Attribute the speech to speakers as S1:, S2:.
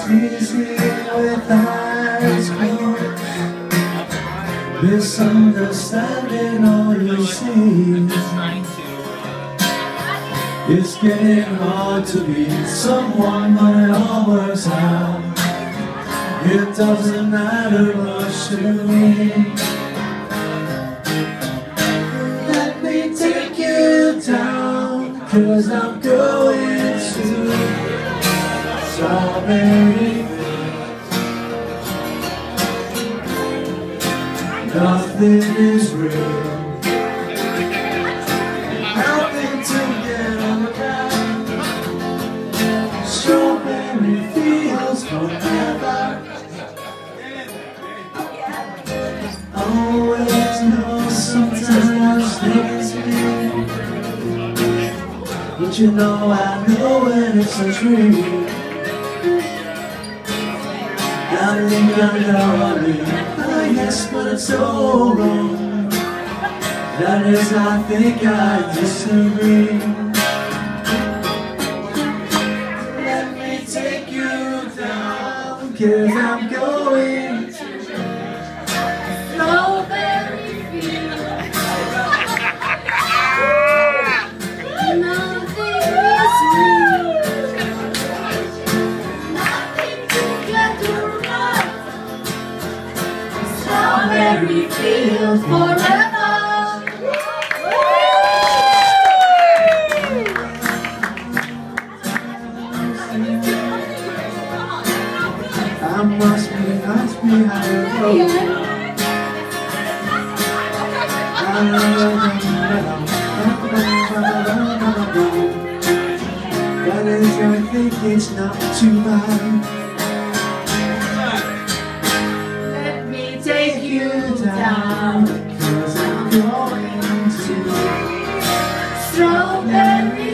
S1: easy with eyes closed. Misunderstanding all you see. It's getting hard to be someone when it all works out. It doesn't matter much to me. Let me take you down, 'cause I'm going to Strawberry. Nothing is real. Nothing to get around. Strawberry fields forever. Always know sometimes things mean, but you know I know when it's a dream. I think I know what I mean. Oh yes, but it's so wrong. That is, I think I disagree. Let me take you down, 'cause I'm going to Strawberry Fields. Nothing is real. Nothing to get around. Strawberry Fields forever. I must be higher. That is, I think it's not too bad. Let me take you down, 'cause I'm going to Strawberry